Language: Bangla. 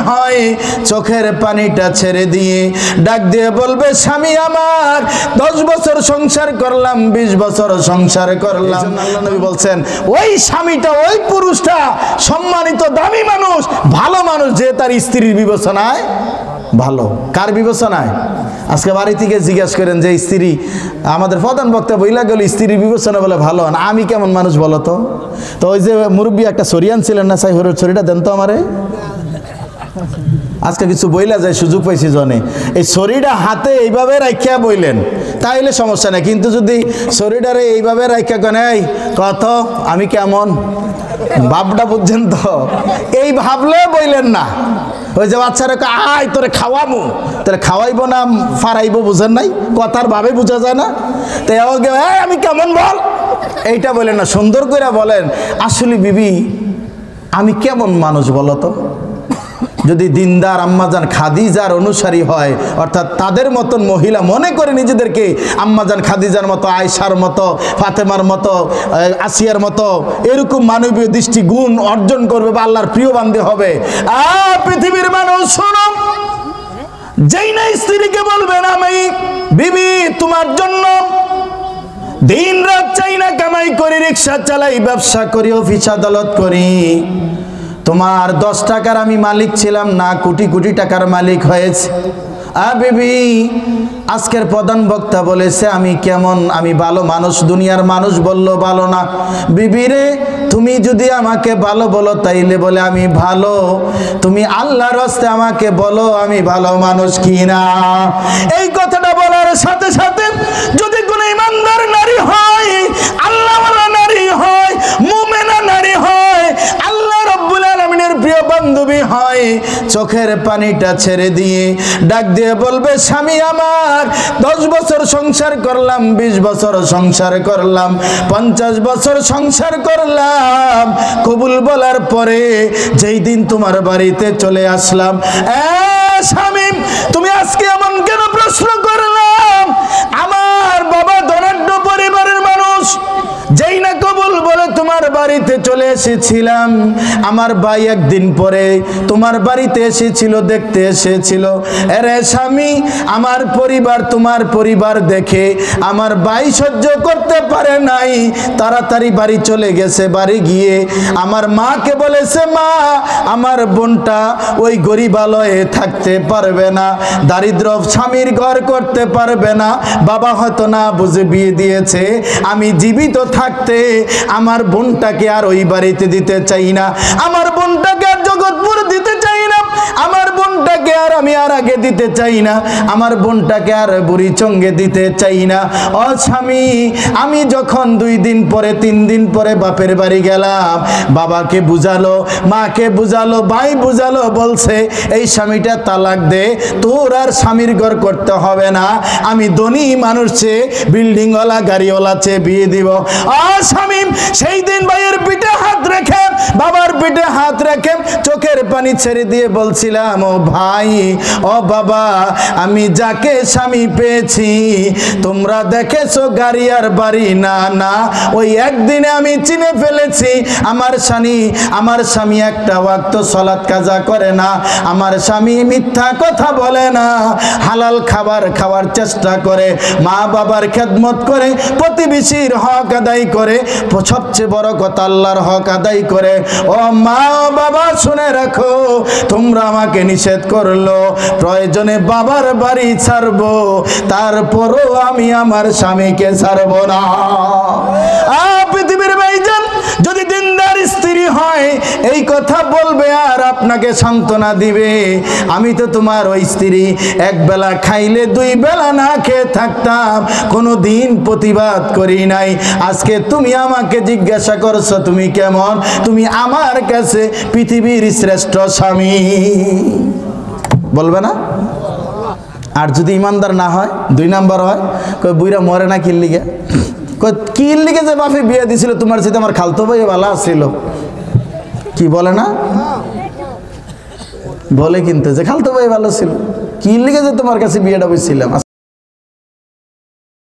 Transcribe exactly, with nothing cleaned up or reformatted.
হয় চোখের পানিটা ছেড়ে দিয়ে ডাক দিয়ে বলবে স্বামী আমার দশ বছর সংসার করলাম, বিশ বছর সংসার করলাম। আল্লাহ নবী বলছেন ওই স্বামীটা, ওই পুরুষটা সম্মানিত দামি মানুষ, ভালো মানুষ, যে তার স্ত্রীর বিবেচনায় ভালো। কার বিবেচনায়? আজকে বাড়ি থেকে জিজ্ঞাসা করেন যে স্ত্রী, আমাদের প্রধান বক্তা বইলা গেল স্ত্রীর বিবেচনা বলে ভালো, না আমি কেমন মানুষ বলো তো? তো ওই যে মুরব্বী একটা সরিয়ান ছিলেন না, সাই হরের ছড়িটা দেন তো আমারে। আজকে কিছু বইলা যায়, সুযোগ পাইছি জনে, এই শরীরটা হাতে এইভাবে রাখিয়া বইলেন তাইলে সমস্যা নেই, কিন্তু যদি শরীরটারে এইভাবে রাখিয়া কেন এই কত আমি কেমন ভাবটা বুঝছেন তো, এই ভাবলে বইলেন না। ওই যে বাচ্চারা আয় তোরে খাওয়াবো, তোরে খাওয়াইবো না ফারাইবো, বুঝেন নাই, কথার ভাবে বোঝা যায় না। তো আমি কেমন বল, এইটা বলেন না, সুন্দর করে বলেন আসলে বিবি আমি কেমন মানুষ বলো তো। যদি দিনদার আম্মাজান খাদিজার অনুসারী হয়, অর্থাৎ তাদের মতন মহিলা মনে করে নিজেদেরকে আম্মাজান খাদিজার মতো, আয়েশার মতো, ফাতেমার মতো, আসিয়ার মতো এরকম মানবীয় দৃষ্টি গুণ অর্জন করবে বা আল্লাহর প্রিয় বান্দে হবে। আ পৃথিবীর মানুষ শোনো, যেই না স্ত্রীকে বলবেন আমি বিবি তোমার জন্য দিন রাত চাই না কামাই করি, রিক্সা চালাই, ব্যবসা করি, অফিস আদালত করি, তোমার দশ টাকার আমি মালিক ছিলাম না, কোটি কোটি টাকার মালিক হয়েছে। আ বিবি আজকের প্রধান বক্তা বলেছে আমি কেমন, আমি ভালো মানুষ, দুনিয়ার মানুষ বলল ভালো না। বিবি রে তুমি যদি আমাকে ভালো বলো তাইলে বলে আমি ভালো, তুমি আল্লাহর রাস্তায় আমাকে বলো আমি ভালো মানুষ কিনা। এই কথাটা বলার সাথে সাথে যদি কোনো ইমানদার নারী হয়, আল্লাহওয়ালা নারী হয়, মুমিনা নারী হয়, আল্লাহ রাব্বুল আলামিনের প্রিয় বান্ধবী হয়, চোখের পানিটা ছেড়ে দিয়ে ডাক দিয়ে বলবে স্বামী আমার দশ বছর সংসার করলাম, বিশ বছর সংসার করলাম, পঞ্চাশ বছর সংসার করলাম, কবুল বলার পরে যেই দিন তোমার বাড়িতে চলে আসলাম, এ স্বামী তুমি আজকে এমন কেন প্রশ্ন করলাম? আমার বাবা ধনাঢ্য পরিবারের মানুষ, যেই না কবুল বলে তোমার বাড়িতে চলে এসেছিলাম, আমার ভাই একদিন পরে তোমার বাড়িতে এসেছিল, দেখতে এসেছিল। আরে স্বামী আমার পরিবার তোমার পরিবার দেখে আমার ভাই সহ্য করতে পারে নাই, তাড়াতাড়ি বাড়ি চলে গেছে। বাড়ি গিয়ে আমার মাকে বলেছে মা আমার বোনটা ওই গরিবালয়ে থাকতে পারবে না, দারিদ্র স্বামীর ঘর করতে পারবে না, বাবা হয়তো না বুঝে বিয়ে দিয়েছে, আমি জীবিত থাকতে আমার বোনটাকে আর ওই বাড়িতে দিতে চাই না, আমার বোনটাকে আর জগৎপুর দিতে চাই না, আমার বোনটাকে আর আমি আর আগে দিতে চাই না, আমার বোনটাকে আর বুড়ি চঙ্গে দিতে চাই না। ও স্বামী আমি যখন দুই দিন পরে তিন দিন পরে বাপের বাড়ি গেলাম, বাবাকে বুঝালো, মাকে বুঝালো, ভাই বুঝালো, বলছে এই স্বামীটা তালাক দে, তোর আর স্বামীর ঘর করতে হবে না, আমি ধনী মানুষ চেয়ে বিল্ডিংওয়ালা গাড়িওয়ালা চেয়ে বিয়ে দিব। স্বামী সেই দিন ভাইয়ের পিঠে হাত রেখে, বাবার পিঠে হাত রেখে চোখের পানি ছেড়ে দিয়ে বলছিলাম ও ভাই ও বাবা আমি যাকে স্বামী পেয়েছি তোমরা দেখেছো গাড়ি আর বাড়ি না, না ওই একদিনে আমি চিনে ফেলেছি আমার স্বামী, আমার স্বামী একটা ওয়াক্ত সালাত কাজা করে না, আমার স্বামী মিথ্যা কথা বলে না, হালাল খাবার খাওয়ার চেষ্টা করে, মা বাবার খেদমত করে, প্রতিবেশীর হক আদায় করে, সবচেয়ে বড় কথা আল্লাহর হক আদায় করে। ও মা বাবা শুনে রাখো, তোমরা আমাকে নিষেধ করলো, প্রয়োজনে বাবার বাড়ি ছাড়বো, তারপরও আমি আমার স্বামীকে ছাড়বো না। পৃথিবীর ভাইজান যদি দিনদার স্ত্রী হয় এই কথা বলবে আর আপনাকে সান্ত্বনা দিবে, আমি তো তোমার ওই স্ত্রী, এক বেলা খাইলে দুই বেলা না খেয়ে থাকতাম, কোনো দিন প্রতিবাদ করি নাই, আজকে তুমি আমাকে জিজ্ঞাসা করছো তুমি কেমন, তুমি আমার কাছে পৃথিবীর শ্রেষ্ঠ স্বামী বলবে না? আর যদি ইমানদার না হয়, দুই নাম্বার হয়, কই বুইরা মরে না কিল লিগে, কই কিল লিগে যে বাপে বিয়ে দিছিল তোমার সাথে আমার খালতো ভাই ভালো ছিল, কি বলে না বলে, কিন্তু যে খালতো ভাই ভালো ছিল, কি লিগে যে তোমার কাছে বিয়েটা বসছিলাম।